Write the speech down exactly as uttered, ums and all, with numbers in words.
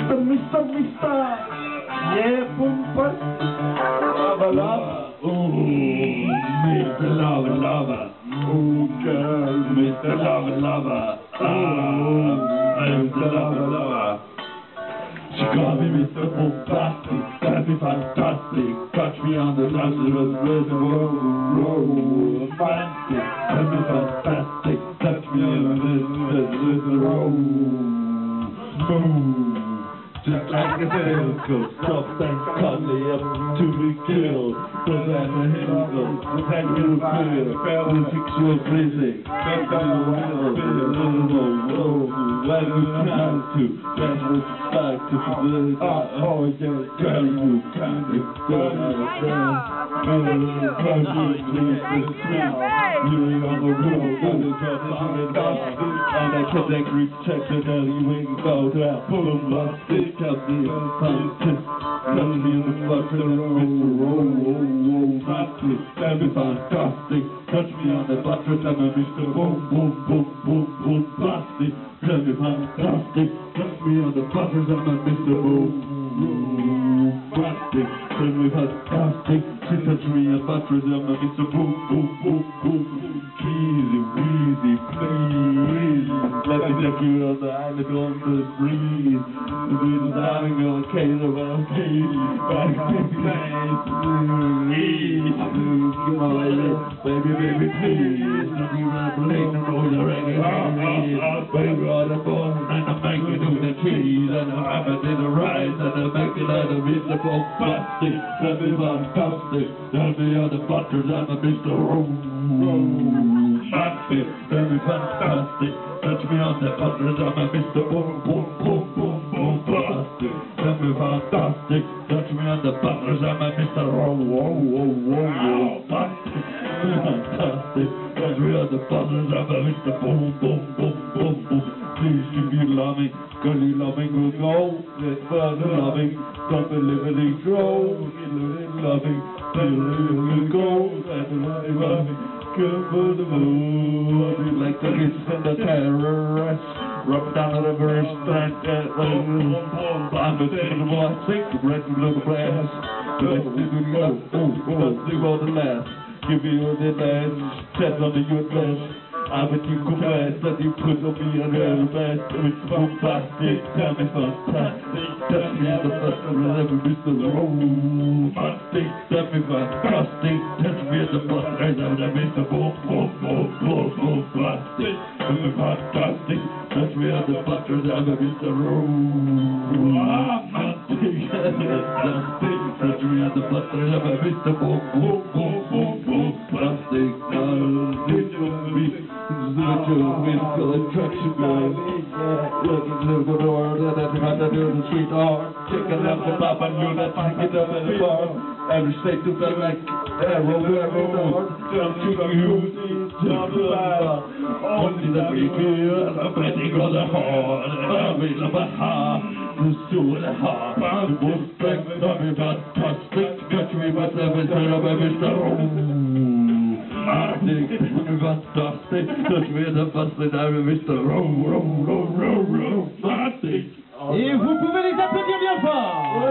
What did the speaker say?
Mister, Mister, Mister. Yeah, boomba. Lava, lava. Oh, Mister Lava Lava. Oh, girl. Mister Lava Lava. Ah, Mister Lava Lava. She called me Mister Bombastic, that'd be fantastic. Touch me on the Lazarus River, romantic. That'd be fantastic. Touch me on the Lazarus River, smooth. Just like a silk, soft and cuddly up to be killed. Cause I'm a hero, and you feel, the sexual physics. That's how you feel, when you come to, that's what you like to do. Oh, yeah, girl, you can't be done. You're on the road, you're dropping and I can that Greek check the deli wing go down, boom, bust it, cut me in punches, touch me in the fucking Mister Roll, roll, roll, plastic, that'd be fantastic, touch me on the buttress, I'm a Mister Boom, boom, boom, boom, boom, plastic, that'd be fantastic, touch me on the buttress, I'm a Mister Boom, boom, plastic, that'd be fantastic, she touch me on the buttress, I'm a Mister Boom, boom, boom, boom, easy, easy, please, let me take you on the island on the breeze. The wind is having on the case of our case. Back to place. Come on, baby, baby, baby, please. Don't be rumbling the road, the reggae. Baby, on the bone, and I'm making do the cheese, and I'm having in the rice, and I'm making out of Mister Bombastic. That'd be fantastic. That'd be on the butters, I'm a Mister Romantic. That'd be fantastic. Touch me on the butters, I'm a Mister Boom, boom, boom, boom, boom, plastic. That'd be fantastic. Touch me on the butters, I'm a Mister Whoa, whoa, whoa, whoa, whoa, plastic. Fantastic. Touch me on the butters, I'm a Mister Boom, boom, boom, boom, boom. Please, if you love me, cause you loving will go. Let further loving, don't believe it, grow. You loving, till you will go. Let the loving. Like the kids and the terrorists, rub down the river, stand at the I'm a different one, sink the red little blast. The next thing we go, oh, oh, do all the last. Give you the last, test on the U S. I'm a team confess that you put on me a real best. It's bombastic, tell me fantastic. Touch me on the bus, I'll never miss the romantic. Tell me fantastic, touch me on the bus, I'll never miss the boom, boom, boom, boom, boom, plastic. Tell me fantastic, touch me on the bus, I'll never miss the romantic. Touch me on the bus, I'll never miss the boom, boom, boom, boom, boom, plastic. Musical attraction, girl. Looking through the door, then I tried to do the sweet art. Checking out the pop and you let me get up in the bar. Every state to feel like arrow, arrow, dart. Jump to you, jump to the only that we feel, I'm betting on the heart. I'm in the heart, the soul, the heart. The most strength, I'm fantastic. Catch me with everything of Mister Romantic, fantastic, touch me in the busted I'm a Mister Romantic. Et vous pouvez les applaudir bien fort.